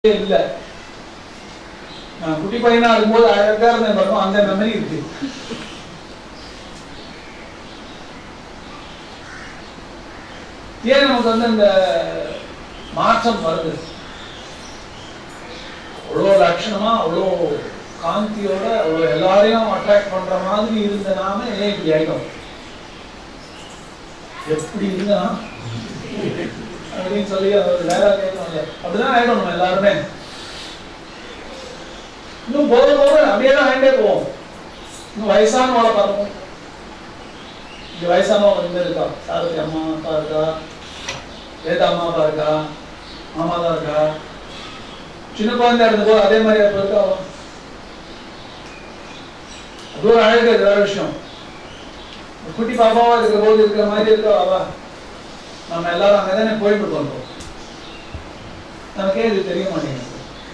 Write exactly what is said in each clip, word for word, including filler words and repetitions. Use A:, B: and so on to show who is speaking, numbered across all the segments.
A: இல்ல. நான் குட்டி பையனா இருக்கும்போது அழகா இருந்தேன் பாருங்க, அந்த மெமரி இருக்கு. ஏன் நமக்கு வந்து அந்த மாற்றம் வருது? அவ்வளோ லட்சணமா அவ்வளோ காந்தியோட அவ்வளோ எல்லாரையும் அட்ராக்ட் பண்ற மாதிரி இருந்த நாம ஏன் இப்படி ஆயிடும்? எப்படி இருந்தா அப்படின்னு சொல்லி அவர் வேற கேட்கணும்ல, அப்படிதான் ஆயிடும் நம்ம எல்லாருமே. இன்னும் போக போக அப்படியே தான் ஆயிட்டே போவோம். இன்னும் வயசானவளை பார்ப்போம். இங்க வயசானவங்க வந்து இருக்கா, சாரதி அம்மா அப்பா இருக்கா, வேதா அம்மா அப்பா இருக்கா, மாமா தான் இருக்கா. சின்ன குழந்தையா இருந்தப்போ அதே மாதிரி அப்ப இருக்கா. அது ஒரு அழகு, வேற விஷயம். குட்டி பாப்பாவா இருக்கிற போது இருக்கிற மாதிரி இருக்கா அவா. நம்ம எல்லாரும் அங்கதானே போயிட்டு இருக்கோம். நமக்கே இது தெரிய மாட்டேங்குது.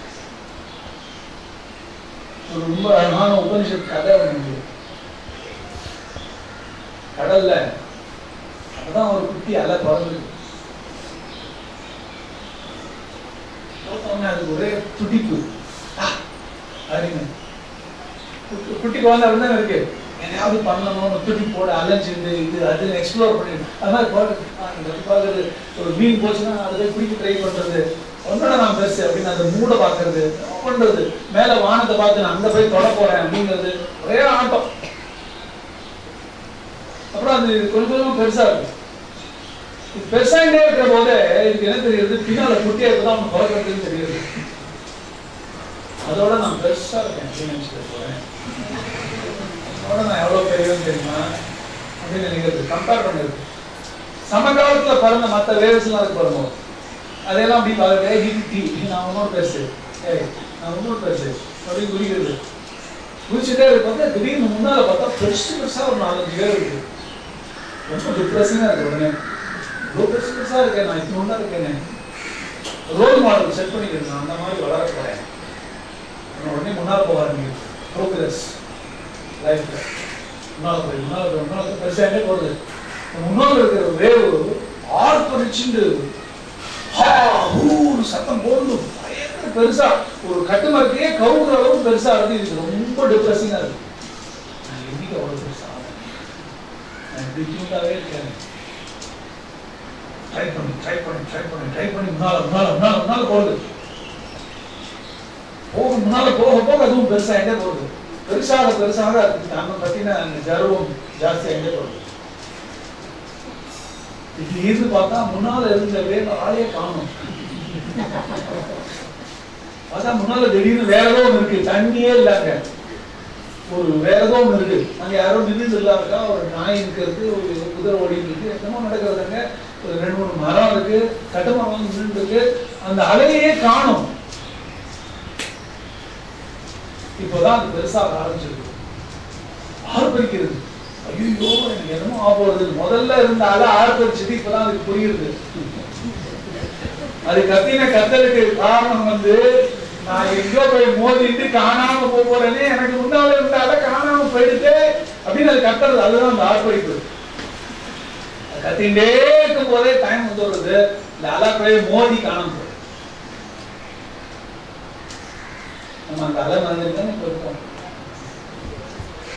A: ஒரு ரொம்ப அழகான உபனிஷத் கதை ஒன்று. கடல்ல அப்பதான் ஒரு குட்டி அலை பறந்து அதுக்கு ஒரே துடிப்பு. குட்டி குழந்தை அப்படிதான் இருக்கு, எதையாவது பண்ணணும்னு துடி போட அலைஞ்சிருந்து இது அது எக்ஸ்ப்ளோர் பண்ணிடு. அது மாதிரி பார்க்கறது, ஒரு மீன் போச்சுன்னா அதை பிடிக்க ட்ரை பண்றது, ஒன்னோட நான் பெருசு அப்படின்னு அந்த மூட பாக்குறது பண்றது, மேல வானத்தை பார்த்து நான் அங்க போய் தொட போறேன் அப்படிங்கிறது, ஒரே ஆட்டம். அப்புறம் அது கொஞ்சம் கொஞ்சமா பெருசா இருக்கு. பெருசாண்டே இருக்கிற போதே இதுக்கு என்ன தெரியுது, பின்னால குட்டியா இருக்குதான் அவன் குறைக்கிறதுன்னு தெரியுது. அதோட நான் பெருசா இருக்கேன் அப்படின்னு நினைச்சிட்டு போறேன். அதோட நான் எவ்வளவு பெரியவன் தெரியுமா அப்படின்னு நினைக்கிறது, கம்பேர் பண்ணுறது. சமகாலத்துல பிறந்த மற்ற வேவ்ஸ் எல்லாம் இருக்கு பாருங்க, அதெல்லாம் அப்படி பார்க்க நான் ஒன்னோட பெருசு, ஏய் நான் ஒன்னோட பெருசு அப்படின்னு குதிக்கிறது. குதிச்சுட்டே இருப்பது திடீர்னு முன்னால பார்த்தா பெருசு பெருசா ஒரு நாலஞ்சு பேர் இருக்கு. ரொம்ப டிப்ரெசிங்கா இருக்கு. உடனே ரொம்ப பெருசு பெருசா இருக்கேன், நான் இப்ப ஒன்றா இருக்கேன்னு ரோல் மாடல் செட் பண்ணிக்கிறேன். நான் அந்த மாதிரி வளர போறேன். உடனே முன்னால போக ஆரம்பிக்கிறது. ப்ரோக்ரஸ் லைஃப்ல முன்னால போய் முன்னால போய் முன்னால பெருசாக போகுது. முன்னால இருக்கிற வேவ் ஆர்ப்பரிச்சுண்டு சத்தம் போடுது, பயங்கர பெருசா ஒரு கட்டு மரத்தையே கவுக்குற அளவுக்கு பெருசா இருக்கு. இது ரொம்ப டிப்ரெசிங்கா இருக்கு. நான் என்னைக்கு அவ்வளவு பெருசா நான் இப்படி கியூட்டாவே இருக்கேன். ட்ரை பண்ணி ட்ரை பண்ணி ட்ரை பண்ணி ட்ரை பண்ணி முன்னால முன்னால முன்னால முன்னால போகுது. போக முன்னால போக போக அதுவும் பெருசாகிட்டே போகுது. பெருசாக பெருசாக நம்ம பத்தின அந்த கர்வம் ஜாஸ்தி ஆகிட்டே போகுது. இப்படி இருந்து பார்த்தா முன்னால இருந்த வேற ஆளே காணும். பார்த்தா முன்னால திடீர்னு வேற ஏதோ ஒன்று இருக்கு, தண்ணியே இல்லாங்க ஒரு வேற ஏதோ ஒன்று இருக்கு. அங்க யாரோ நின்று இல்லாருக்கா, ஒரு நாய் இருக்கிறது, ஒரு குதிரை ஓடிட்டு இருக்கு, என்னமோ நடக்கிறதுங்க. ஒரு ரெண்டு மூணு மரம் இருக்கு, கட்டுமரம் நின்று இருக்கு. அந்த அலையே காணும். இப்போதான் அது பெருசாக ஆரம்பிச்சிருக்கு, ஆர்ப்பரிக்கிறது. ஐயோ எனக்கு என்னமோ ஆபோறது. முதல்ல இருந்த அலை ஆர்ப்பரிச்சது இப்பதான் அதுக்கு புரியுது. அது கத்தின கத்தலுக்கு காரணம் வந்து நான் எங்கோ போய் மோதிட்டு காணாம போறேனே, எனக்கு முன்னால இருந்த அலை காணாம போயிடுது அப்படின்னு அது கத்துறது. அதுதான் அந்த ஆர்ப்பரிப்பு. கத்தின்டே இருக்கும் போதே டைம் வந்து வருது, இந்த அலை போய் மோதி காணாம போகுது. நம்ம அந்த அலை மாதிரி தான் இப்ப இருக்கோம்.